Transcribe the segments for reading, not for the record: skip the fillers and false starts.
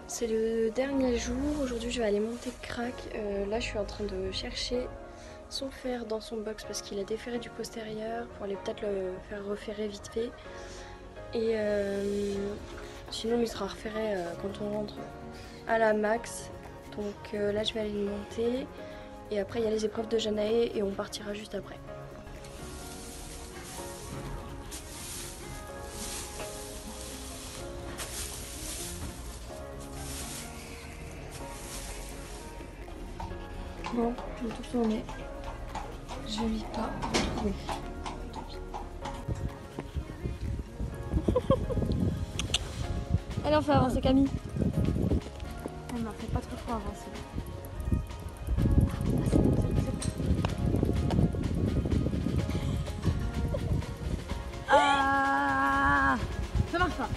c'est le dernier jour. Aujourd'hui, je vais aller monter crack. Là, je suis en train de chercher son fer dans son box parce qu'il a déferré du postérieur pour aller peut-être le faire referrer vite fait. Et sinon, il sera referré quand on rentre à la max. Donc là, je vais aller le monter. Et après, il y a les épreuves de Janae et on partira juste après. Bon, je vais tout tourner. Je ne vais pas retrouver. Allez, on fait avancer Camille. Elle m'a fait pas trop avancer. Ah, ça marche pas.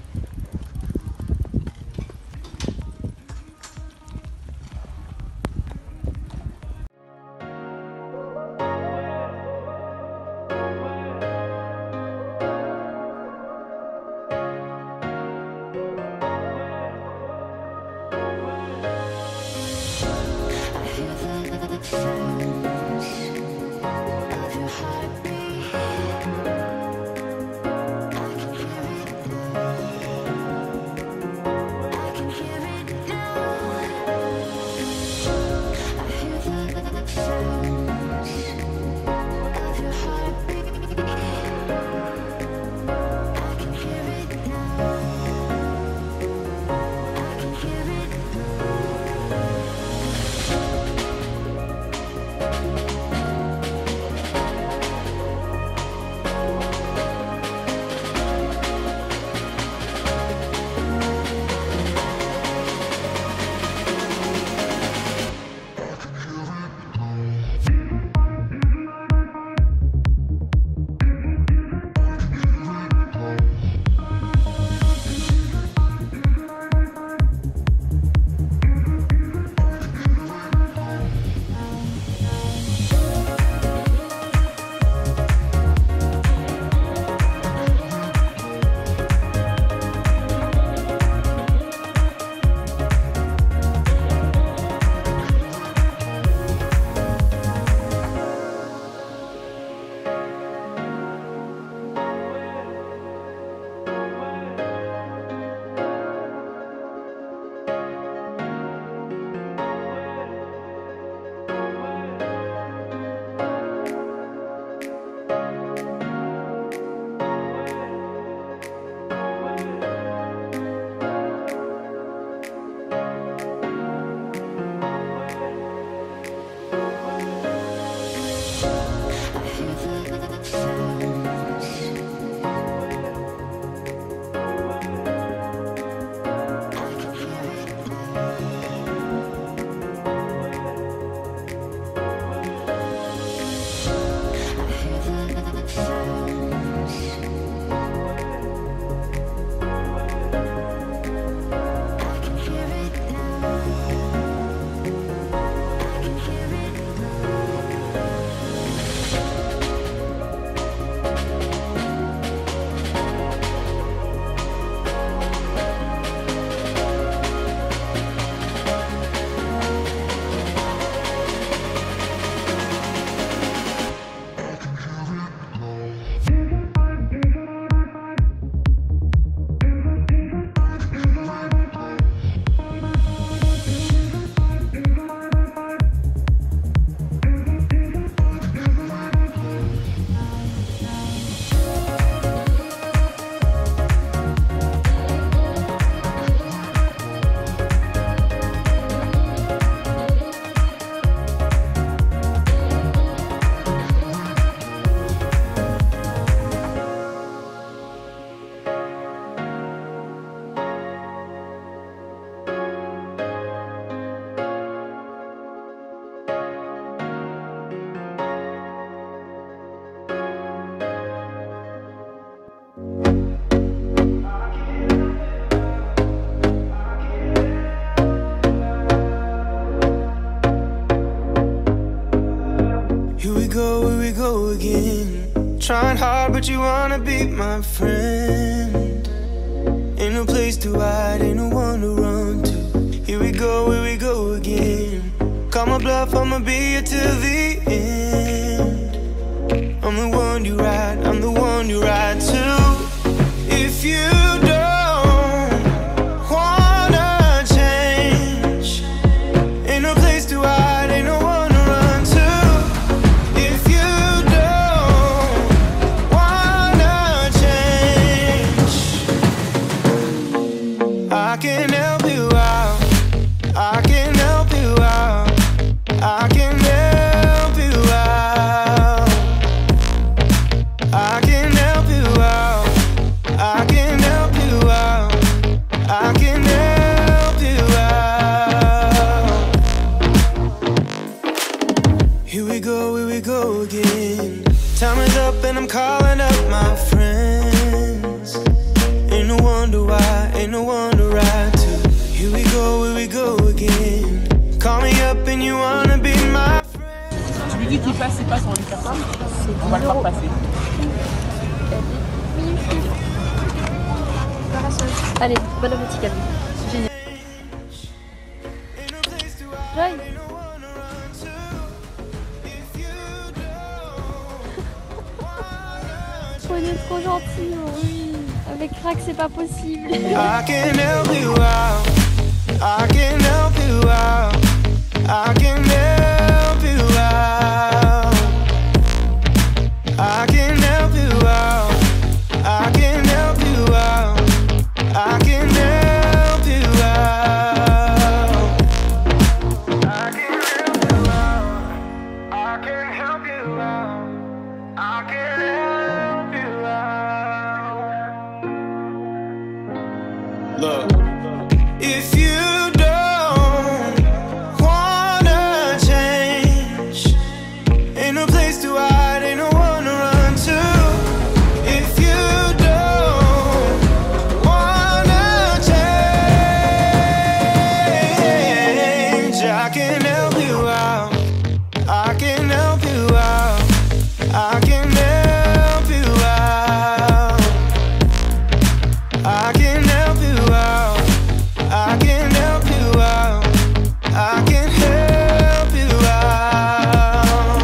go again. Trying hard, but you wanna be my friend. Ain't no place to hide, ain't no one to run to. Here we go again. Call my bluff, I'ma be here till the end. I'm the one you ride, I'm the one you ride to. If you don't wanna change, ain't no place to hide, ain't no one to run to. If you don't wanna change, I can help you out, I can help you out, I can help you out, I can help you out, I can help you out, I can help you out. Here we go again. Time is up and I'm calling up my friends. Ain't no wonder why, ain't no one to ride to. Here we go again. Call me up and you wanna be my friend. Tu lui dis qu'il passe, il passe, on va lui faire ça. On va le faire passer. Allez, bon appétit, Camille. Génial. Joy. On est trop gentil, oui. Avec Crack, c'est pas possible. I can help you out, I can help you out, I can help you out, I can help you out, I can help you out, I can help you out, I can help you out, I can help you out, I can help you out. Look, if you don't wanna change, ain't no place to hide, ain't no one to run to. If you don't wanna change, I can help you out, I can help you out, I can help you out, I can help you out, I can help you out, I can help you out.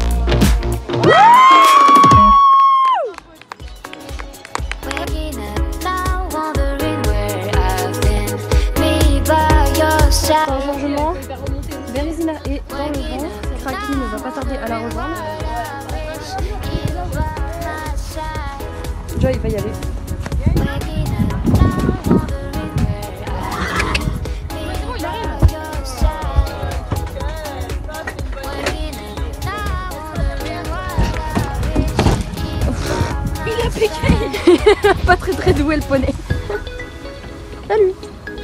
Waking up now, wondering where I've been. Me by your side. Un changement. Bérésina est dans le vent. Cracky ne va pas tarder à la rejoindre. Joy va y aller. Waking up now, wondering where I've been. Me by your side. Waking up now, wondering where I've been. Il a piqué. Pas très doué le poney. Salut.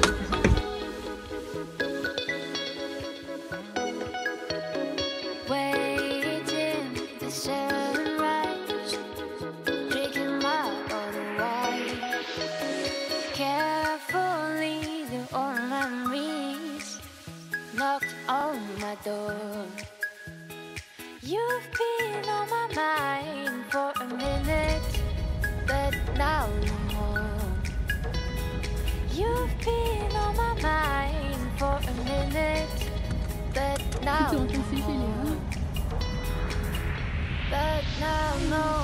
Waiting the sunrise, drinking my bottle wine. Carefully, the old memories knocked on my door. You've been on my mind for a minute, but now no more. You've been on my mind for a minute, but now no more. But now no